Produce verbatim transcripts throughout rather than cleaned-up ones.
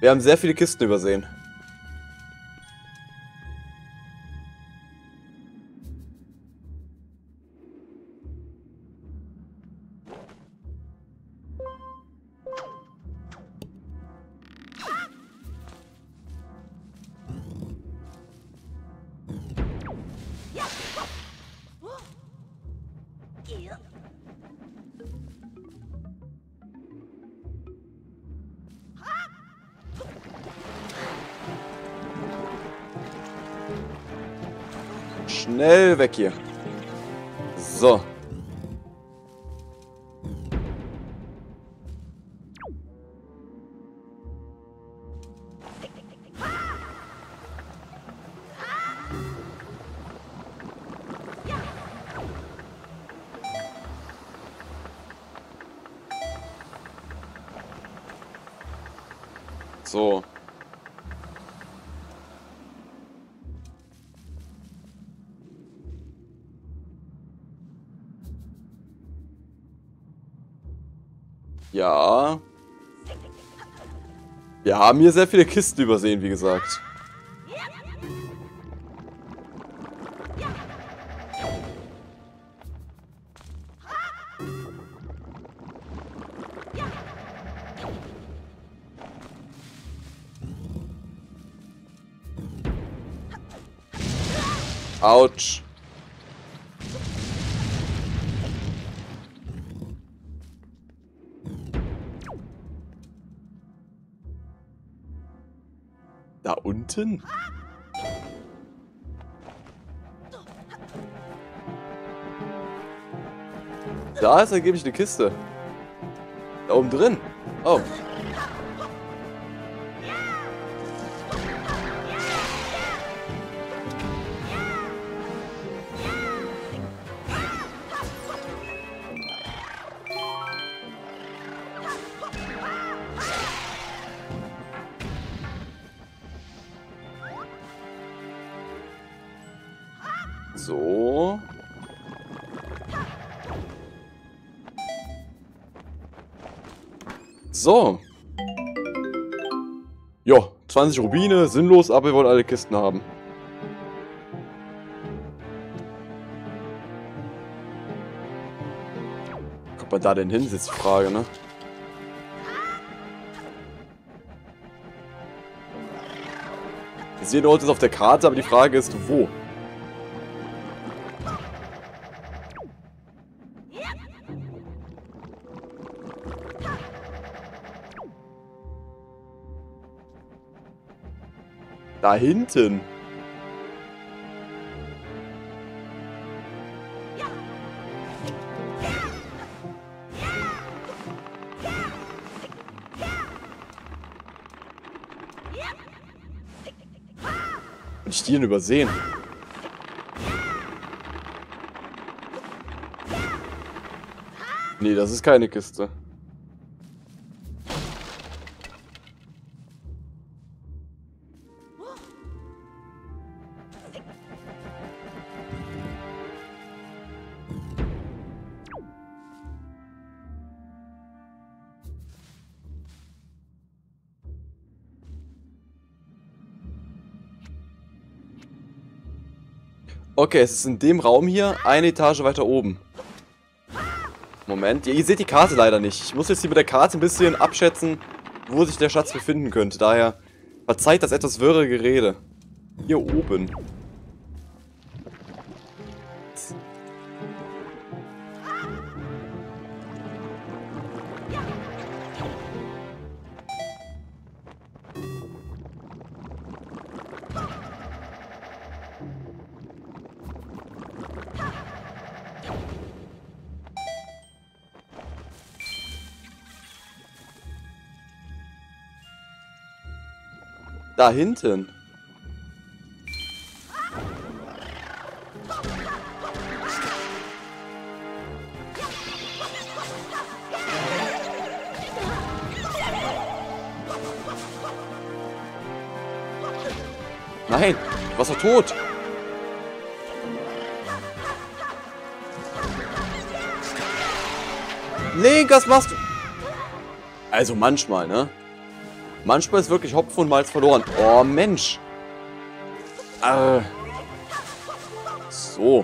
Wir haben sehr viele Kisten übersehen. Schnell weg hier. So. So. Ja. Wir haben hier sehr viele Kisten übersehen, wie gesagt. Autsch. Da unten? Da ist angeblich eine Kiste. Da oben drin. Oh. So. So. Jo, zwanzig Rubine, sinnlos, aber wir wollen alle Kisten haben. Kommt man da denn hin, ist jetzt die Frage, ne? Wir sehen heute auf der Karte, aber die Frage ist, wo? Da hinten. Ich die denn übersehen? Nee, das ist keine Kiste. Okay, es ist in dem Raum hier, eine Etage weiter oben. Moment, ihr seht die Karte leider nicht. Ich muss jetzt hier mit der Karte ein bisschen abschätzen, wo sich der Schatz befinden könnte. Daher verzeiht das etwas wirre Gerede. Hier oben. Da hinten. Nein, was war tot? Link, was machst du? Also manchmal, ne? Manchmal ist wirklich Hopfen und Malz verloren. Oh, Mensch. Äh. So.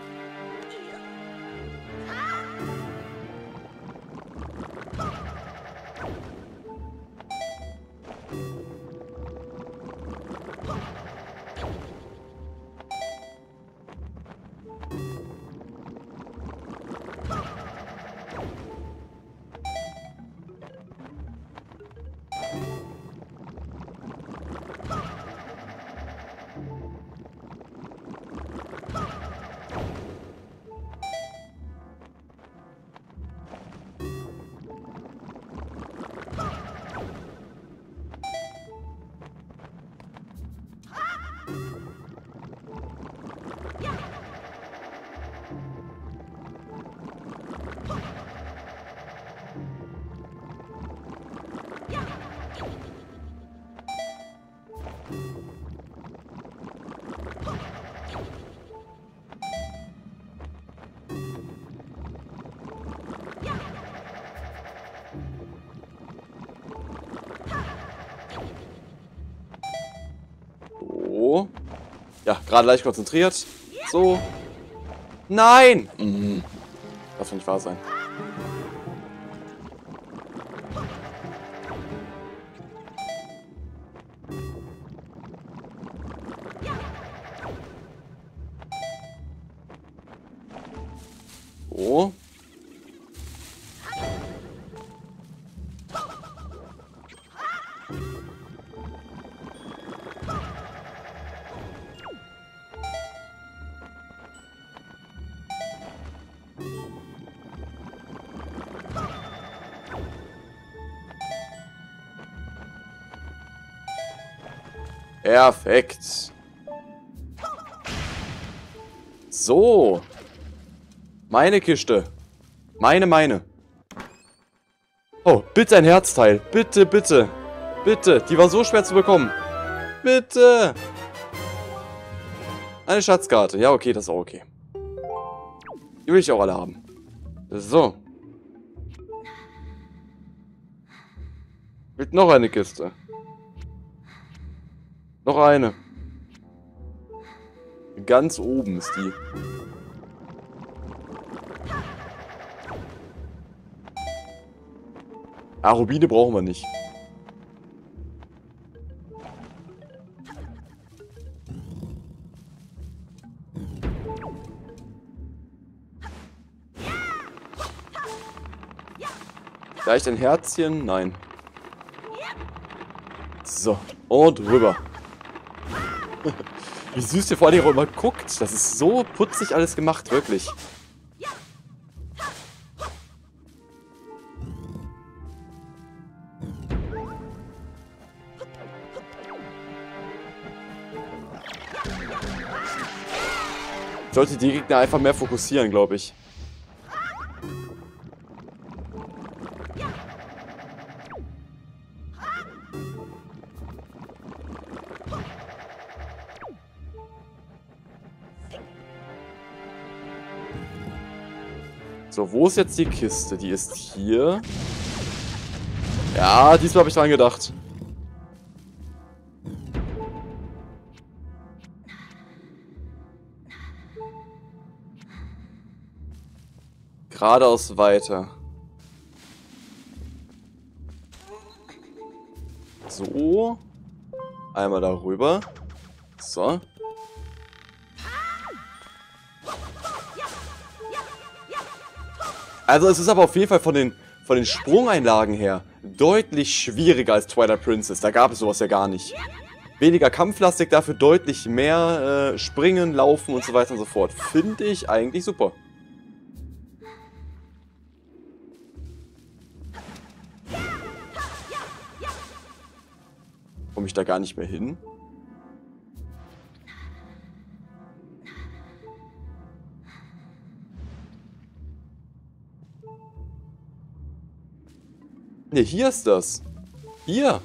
So. Ja, gerade leicht konzentriert. So. Nein! Mhm. Das kann nicht wahr sein. So. Perfekt. So. Meine Kiste. Meine, meine. Oh, bitte ein Herzteil. Bitte, bitte. Bitte. Die war so schwer zu bekommen. Bitte. Eine Schatzkarte. Ja, okay, das ist auch okay. Die will ich auch alle haben. So. Mit noch eine Kiste. Noch eine. Ganz oben ist die. Ah, Rubine brauchen wir nicht. Vielleicht ein Herzchen? Nein. So, und rüber. Wie süß der vor allem auch immer guckt. Das ist so putzig alles gemacht, wirklich. Ich sollte die Gegner einfach mehr fokussieren, glaube ich. So, wo ist jetzt die Kiste? Die ist hier. Ja, diesmal habe ich dran gedacht. Geradeaus weiter. So. Einmal darüber. So. Also es ist aber auf jeden Fall von den, von den Sprungeinlagen her deutlich schwieriger als Twilight Princess. Da gab es sowas ja gar nicht. Weniger kampflastig, dafür deutlich mehr äh, springen, laufen und so weiter und so fort. Finde ich eigentlich super. Komme ich da gar nicht mehr hin? Ne, hier ist das. Hier.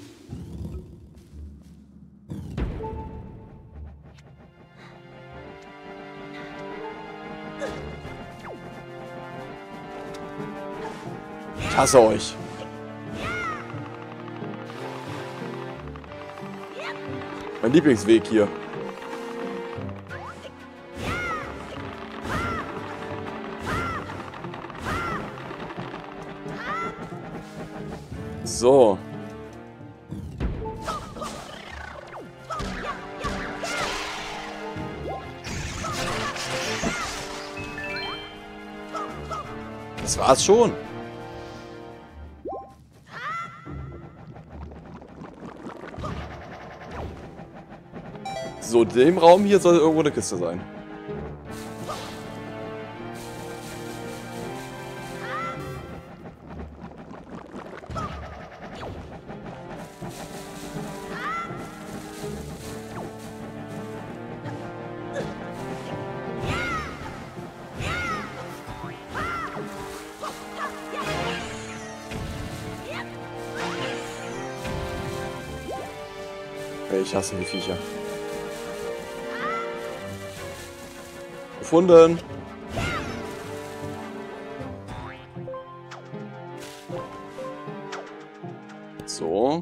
Ich hasse euch. Mein Lieblingsweg hier. So. Das war's schon. So, in dem Raum hier soll irgendwo eine Kiste sein. Ich hasse die Viecher. Gefunden. So.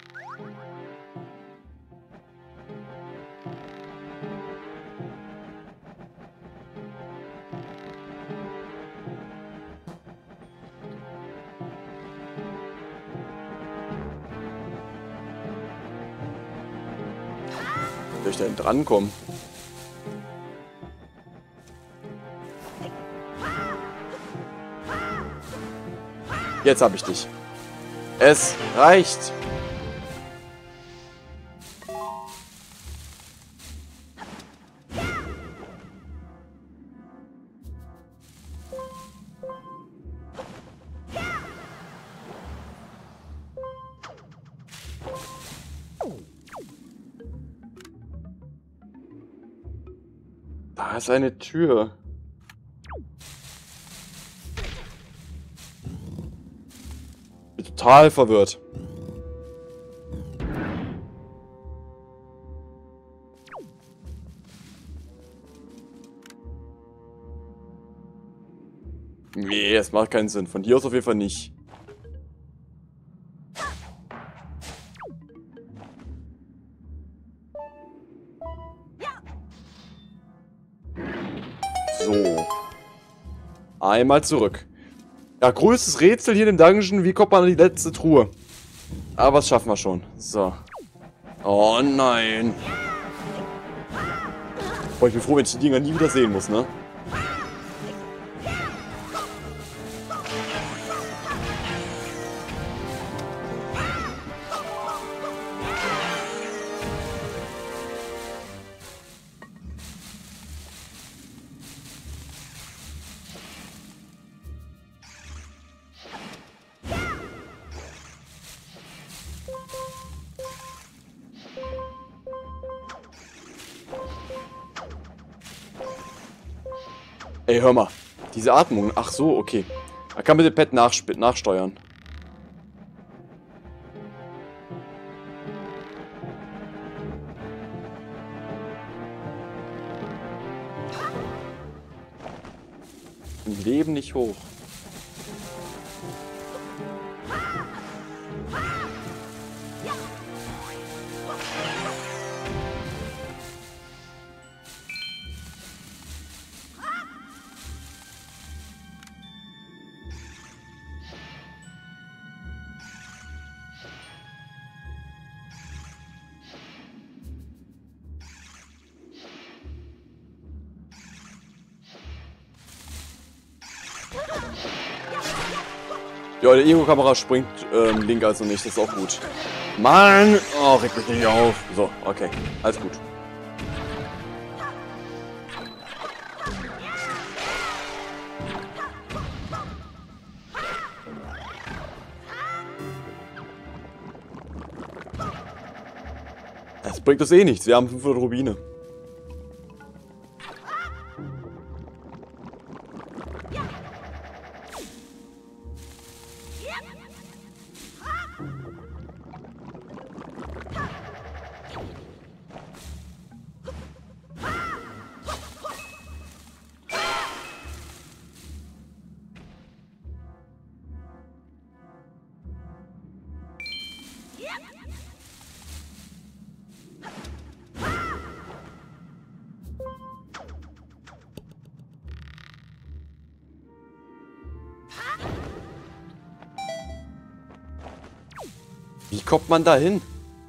Wie soll ich da denn drankommen? Jetzt habe ich dich. Es reicht. Da ist eine Tür. Bin total verwirrt. Nee, es macht keinen Sinn. Von hier aus auf jeden Fall nicht. So. Einmal zurück. Ja, größtes Rätsel hier im Dungeon. Wie kommt man an die letzte Truhe? Aber das schaffen wir schon. So. Oh nein. Boah, ich bin froh, wenn ich die Dinger nie wieder sehen muss, ne? Ey, hör mal. Diese Atmung. Ach so, okay. Man kann mit dem Pad nachsteuern. Im Leben nicht hoch. Ja, die Ego-Kamera springt ähm, Link also nicht, das ist auch gut. Mann! Oh, reg mich nicht auf. So, okay. Alles gut. Das bringt uns eh nichts. Wir haben fünfhundert Rubine. Wie kommt man da hin?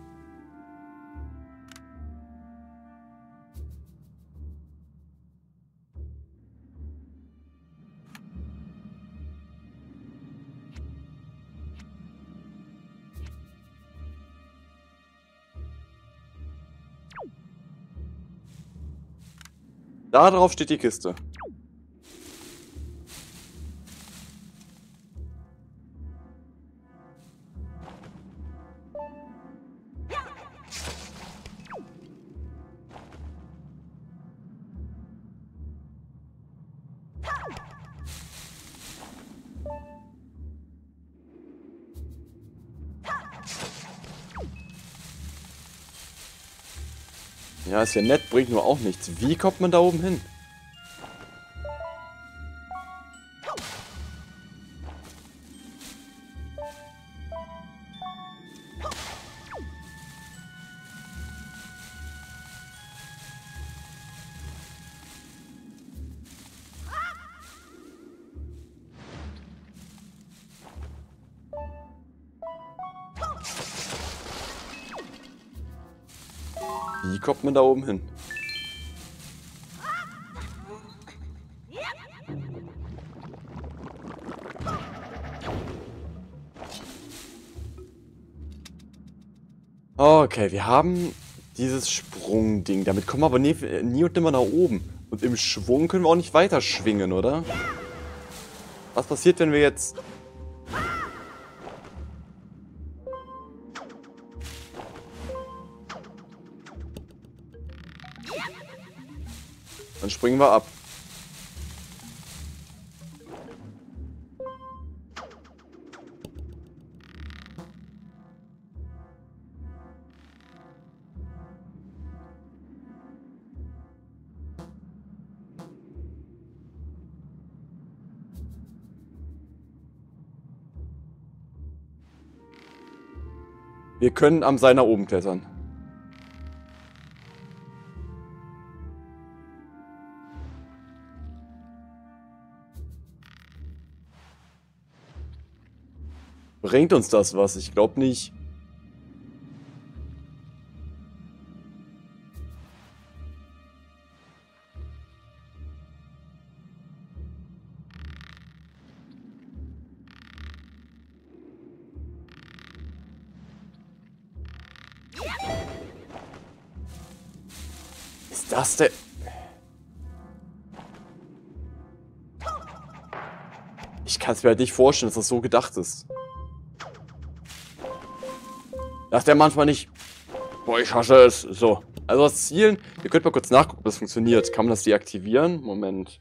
Da drauf steht die Kiste. Ja, ist ja nett, bringt nur auch nichts. Wie kommt man da oben hin? Wie kommt man da oben hin? Okay, wir haben dieses Sprungding. Damit kommen wir aber nie, nie und nimmer nach oben. Und im Schwung können wir auch nicht weiter schwingen, oder? Was passiert, wenn wir jetzt... Dann springen wir ab. Wir können am Seil nach oben klettern. Bringt uns das was? Ich glaube nicht. Ist das der... Ich kann es mir halt nicht vorstellen, dass das so gedacht ist. Dass der manchmal nicht... Boah, ich hasse es. So. Also das Zielen... Ihr könnt mal kurz nachgucken, ob das funktioniert. Kann man das deaktivieren? Moment.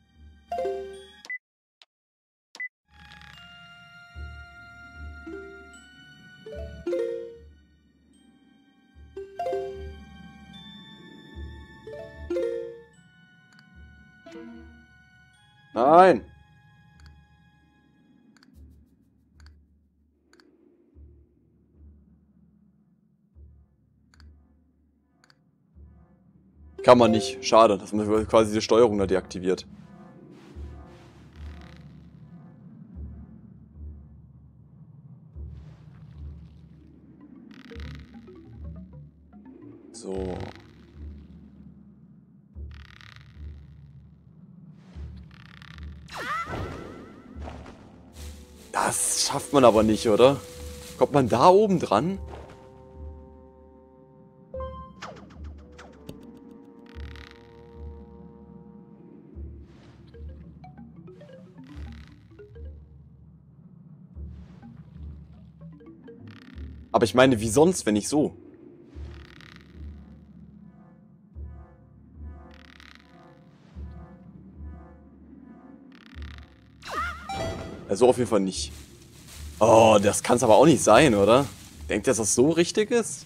Nein! Kann man nicht. Schade, dass man quasi diese Steuerung da deaktiviert. So. Das schafft man aber nicht, oder? Kommt man da oben dran? Aber ich meine, wie sonst, wenn nicht so? Also auf jeden Fall nicht. Oh, das kann es aber auch nicht sein, oder? Denkt ihr, dass das so richtig ist?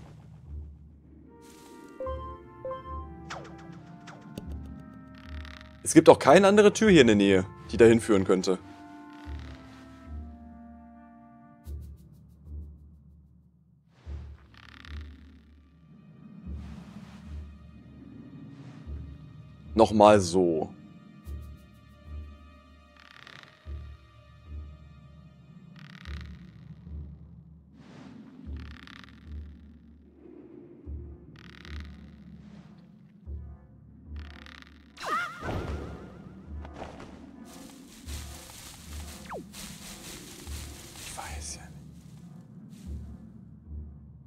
Es gibt auch keine andere Tür hier in der Nähe, die dahin führen könnte. Nochmal so.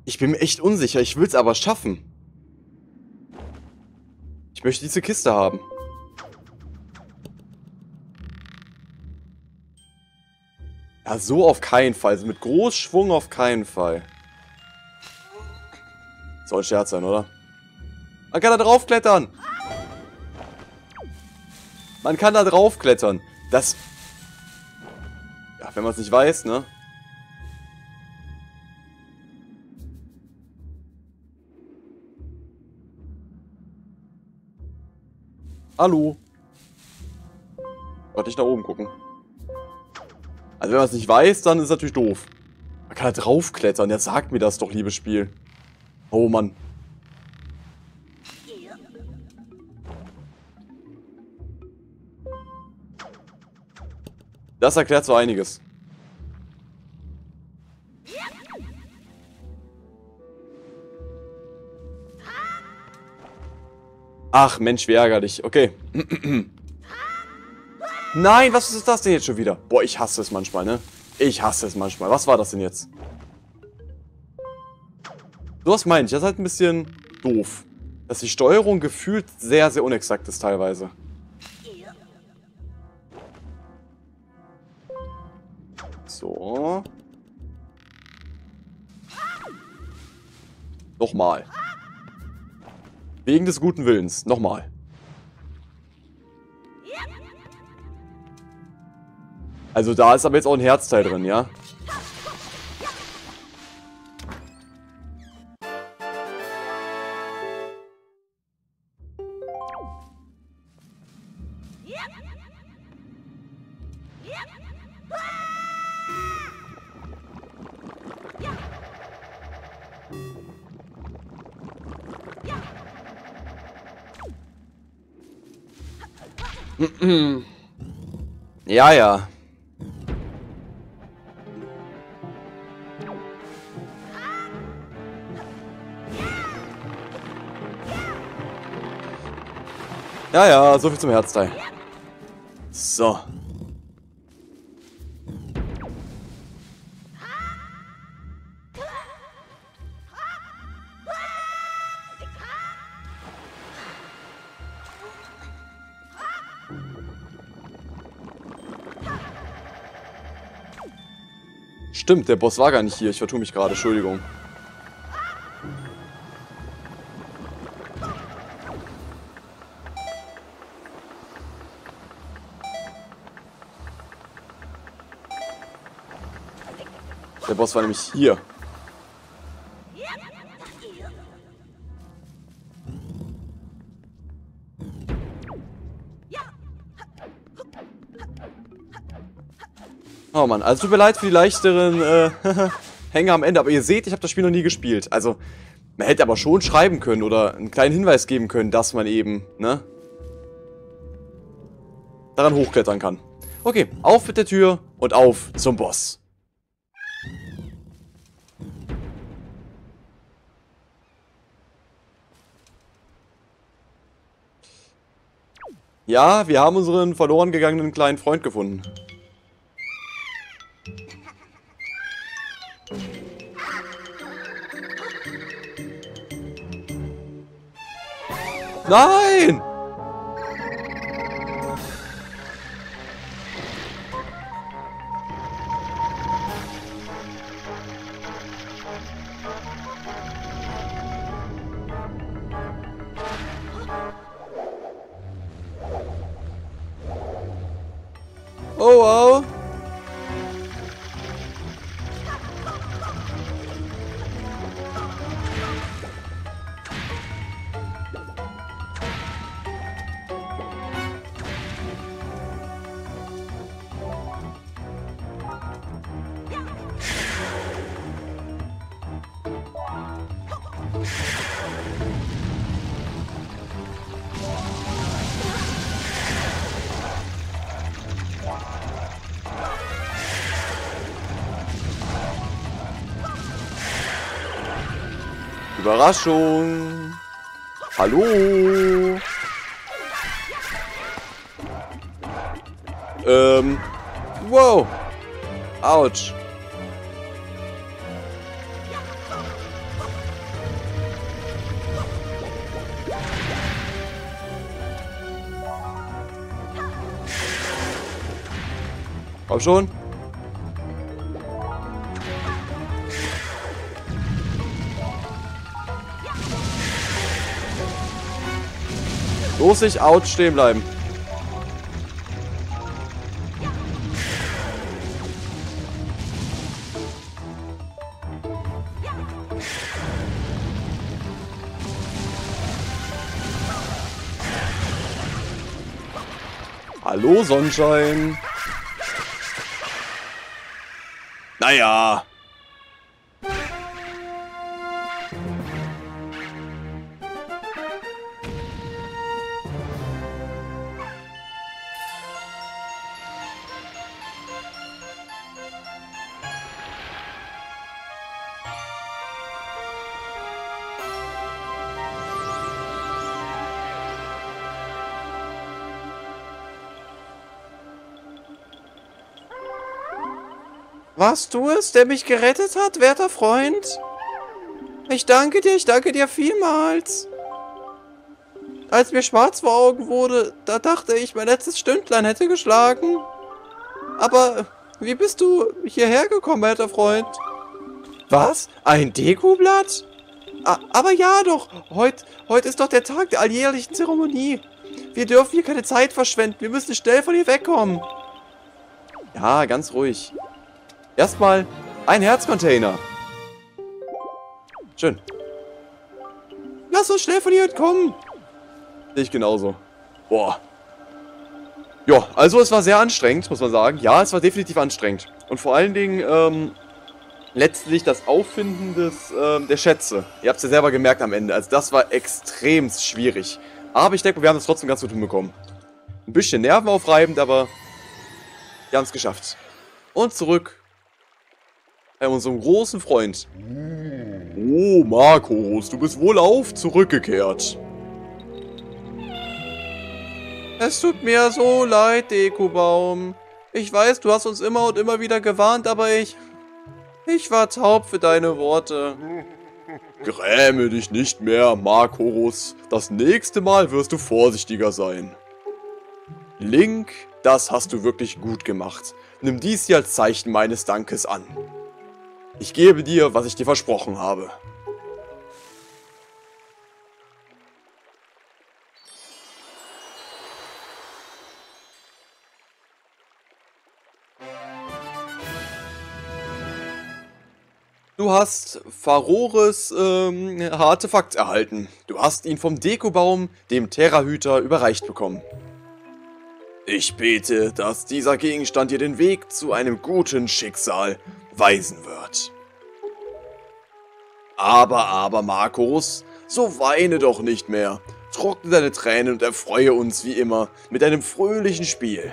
Ich bin mir echt unsicher. Ich will es aber schaffen. Ich möchte diese Kiste haben. Ja, so auf keinen Fall. Also mit Großschwung auf keinen Fall. Soll ein Scherz sein, oder? Man kann da draufklettern. Man kann da draufklettern. Das... Ja, wenn man es nicht weiß, ne? Hallo. Wollte ich nach oben gucken. Also wenn man es nicht weiß, dann ist es natürlich doof. Man kann da draufklettern. Ja, sagt mir das doch, liebes Spiel. Oh Mann. Das erklärt so einiges. Ach Mensch, wie ärgerlich. Okay. Nein, was ist das denn jetzt schon wieder? Boah, ich hasse es manchmal, ne? Ich hasse es manchmal. Was war das denn jetzt? So was meine ich. Das ist halt ein bisschen doof. Dass die Steuerung gefühlt sehr, sehr unexakt ist teilweise. So. Nochmal. Wegen des guten Willens. Nochmal. Also da ist aber jetzt auch ein Herzteil drin, ja? Ja, ja. Ja, ja, so viel zum Herzteil. So. Stimmt, der Boss war gar nicht hier. Ich vertue mich gerade. Entschuldigung. Der Boss war nämlich hier. Oh Mann, also tut mir leid für die leichteren äh, Hänger am Ende, aber ihr seht, ich habe das Spiel noch nie gespielt. Also, man hätte aber schon schreiben können oder einen kleinen Hinweis geben können, dass man eben, ne, daran hochklettern kann. Okay, auf mit der Tür und auf zum Boss. Ja, wir haben unseren verloren gegangenen kleinen Freund gefunden. Nein! Oh, wow. Überraschung. Hallo. Ähm. Wow. Autsch. Komm schon. Los nicht out, stehen bleiben. Hallo, Sonnenschein. Naja. Warst du es, der mich gerettet hat, werter Freund? Ich danke dir, ich danke dir vielmals. Als mir schwarz vor Augen wurde, da dachte ich, mein letztes Stündlein hätte geschlagen. Aber wie bist du hierher gekommen, werter Freund? Was? Ein Dekoblatt? A- aber ja doch, heute heut ist doch der Tag der alljährlichen Zeremonie. Wir dürfen hier keine Zeit verschwenden, wir müssen schnell von hier wegkommen. Ja, ganz ruhig. Erstmal ein Herzcontainer. Schön. Lass uns schnell von hier entkommen. Sehe ich genauso. Boah. Ja, also es war sehr anstrengend, muss man sagen. Ja, es war definitiv anstrengend. Und vor allen Dingen, ähm, letztlich das Auffinden des, ähm, der Schätze. Ihr habt es ja selber gemerkt am Ende. Also das war extrem schwierig. Aber ich denke, wir haben es trotzdem ganz gut hinbekommen. Ein bisschen nervenaufreibend, aber wir haben es geschafft. Und zurück bei unserem großen Freund. Oh, Markus, du bist wohlauf zurückgekehrt. Es tut mir so leid, Dekobaum. Ich weiß, du hast uns immer und immer wieder gewarnt, aber ich... Ich war taub für deine Worte. Gräme dich nicht mehr, Markus. Das nächste Mal wirst du vorsichtiger sein. Link, das hast du wirklich gut gemacht. Nimm dies hier als Zeichen meines Dankes an. Ich gebe dir, was ich dir versprochen habe. Du hast Farores ähm, Artefakt erhalten. Du hast ihn vom Dekobaum, dem Terrahüter, überreicht bekommen. Ich bete, dass dieser Gegenstand dir den Weg zu einem guten Schicksal weisen wird. Aber, aber, Markus, so weine doch nicht mehr. Trockne deine Tränen und erfreue uns wie immer mit einem fröhlichen Spiel.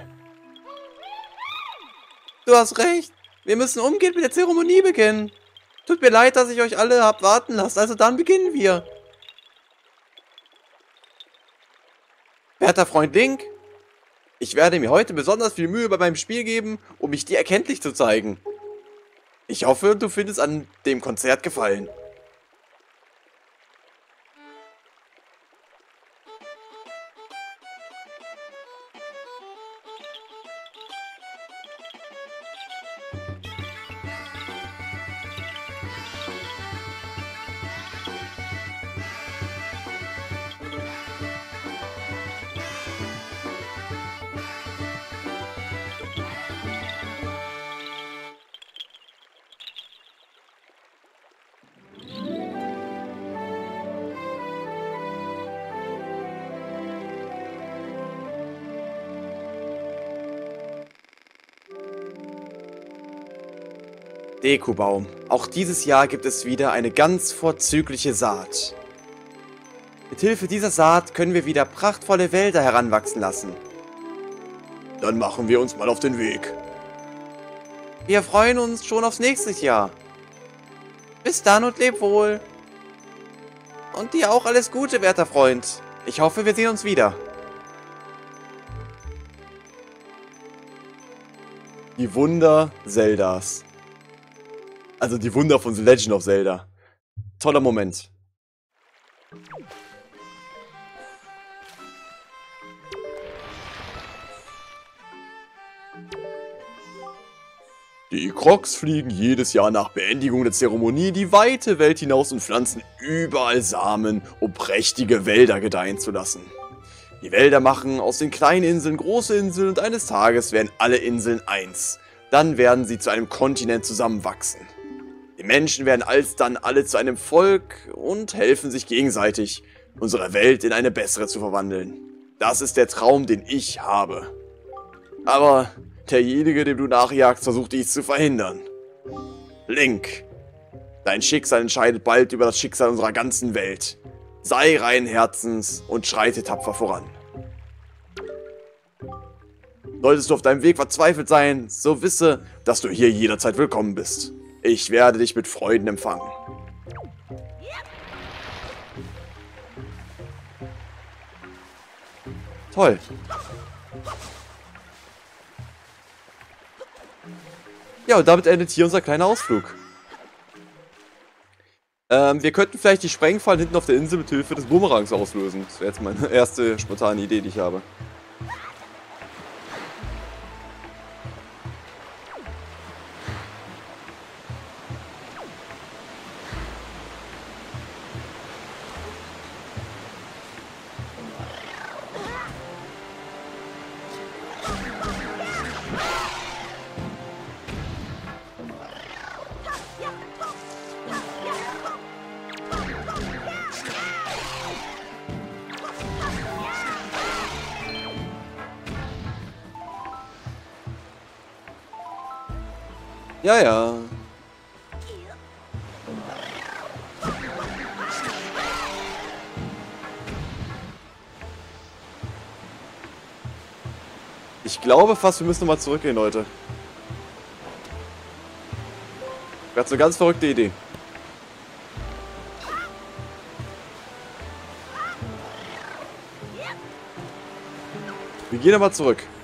Du hast recht. Wir müssen umgehend mit der Zeremonie beginnen. Tut mir leid, dass ich euch alle hab warten lassen, also dann beginnen wir. Werter Freund Link, ich werde mir heute besonders viel Mühe bei meinem Spiel geben, um mich dir erkenntlich zu zeigen. Ich hoffe, du findest an dem Konzert Gefallen. Dekobaum. Auch dieses Jahr gibt es wieder eine ganz vorzügliche Saat. Mithilfe dieser Saat können wir wieder prachtvolle Wälder heranwachsen lassen. Dann machen wir uns mal auf den Weg. Wir freuen uns schon aufs nächste Jahr. Bis dann und leb wohl. Und dir auch alles Gute, werter Freund. Ich hoffe, wir sehen uns wieder. Die Wunder Zeldas. Also die Wunder von The Legend of Zelda. Toller Moment. Die Crocs fliegen jedes Jahr nach Beendigung der Zeremonie in die weite Welt hinaus und pflanzen überall Samen, um prächtige Wälder gedeihen zu lassen. Die Wälder machen aus den kleinen Inseln große Inseln und eines Tages werden alle Inseln eins. Dann werden sie zu einem Kontinent zusammenwachsen. Die Menschen werden alsdann alle zu einem Volk und helfen sich gegenseitig, unsere Welt in eine bessere zu verwandeln. Das ist der Traum, den ich habe. Aber derjenige, dem du nachjagst, versucht dies zu verhindern. Link, dein Schicksal entscheidet bald über das Schicksal unserer ganzen Welt. Sei reinen Herzens und schreite tapfer voran. Solltest du auf deinem Weg verzweifelt sein, so wisse, dass du hier jederzeit willkommen bist. Ich werde dich mit Freuden empfangen. Toll. Ja, und damit endet hier unser kleiner Ausflug. Ähm, wir könnten vielleicht die Sprengfallen hinten auf der Insel mit Hilfe des Bumerangs auslösen. Das wäre jetzt meine erste spontane Idee, die ich habe. Ja, ja. Ich glaube fast, wir müssen nochmal zurückgehen, Leute. Das ist eine ganz verrückte Idee. Wir gehen aber zurück.